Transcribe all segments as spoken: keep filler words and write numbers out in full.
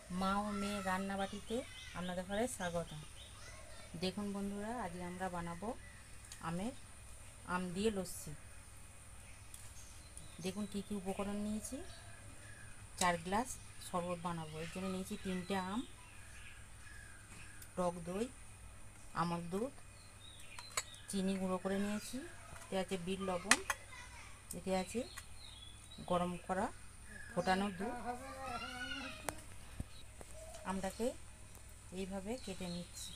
মা ও মেয়ে রান্নাবাটিতে আপনাদের ঘরে স্বাগত। দেখুন বন্ধুরা, আজকে আমরা বানাবো আমের আম দিয়ে লস্যি। দেখুন কি কি উপকরণ নিয়েছি। চার গ্লাস শরবত বানাবো, এর জন্য নিয়েছি তিনটে আম, টক দই, আমল দুধ, চিনি গুঁড়ো করে নিয়েছি, এতে আছে বিট লবণ, এতে আছে গরম করা ফোটানো দুধ। আমটাকে এইভাবে কেটে নিচ্ছি।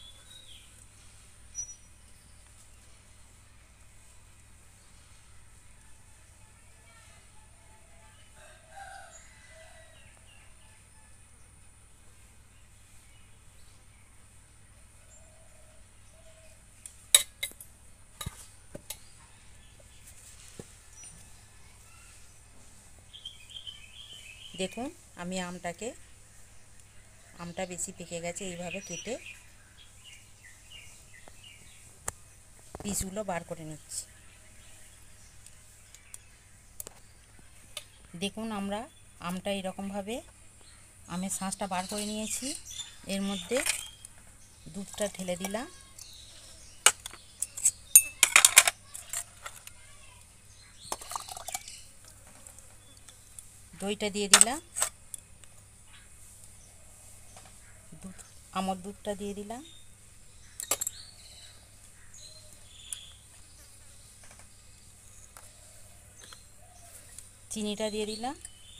দেখুন আমি আমটাকে আমটা বেশি পেকে গেছে, এইভাবে কেটে পিসগুলো বার করে নিচ্ছি। দেখুন আমরা আমটা এরকমভাবে আমের শাঁসটা বার করে নিয়েছি। এর মধ্যে দুধটা ঢেলে দিলাম, দইটা দিয়ে দিলাম, দুধ আমর দুধটা দিয়ে দিলাম, চিনিটা দিয়ে দিলাম,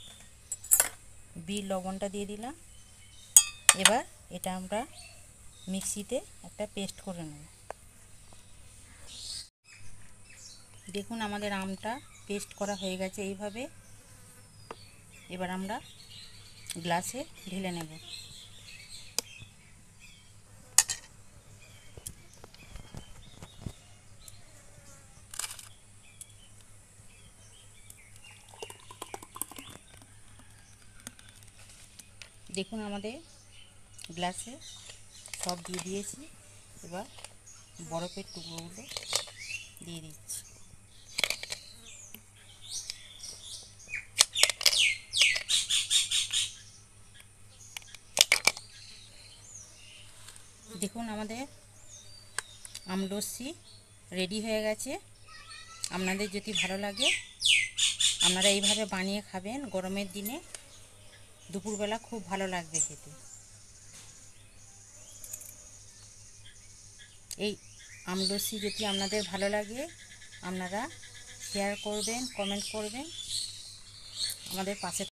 বিট লবণটা দিয়ে দিলাম। এবার এটা আমরা মিক্সিতে একটা পেস্ট করে নেব। দেখুন আমাদের আমটা পেস্ট করা হয়ে গেছে এইভাবে। এবার আমরা গ্লাসে ঢেলে নেব। দেখুন আমাদের গ্লাসে সব দিয়ে দিয়েছি। এবার বরফের টুকরোগুলো দিয়ে দিচ্ছি। দেখুন আমাদের আম লস্যি রেডি হয়ে গেছে। আপনাদের যদি ভালো লাগে আপনারা এইভাবে বানিয়ে খাবেন, গরমের দিনে দুপুরবেলা খুব ভালো লাগবে খেতে। এই আম লস্যি যদি আপনাদের ভালো লাগে আপনারা শেয়ার করবেন, কমেন্ট করবেন, আমাদের পাশে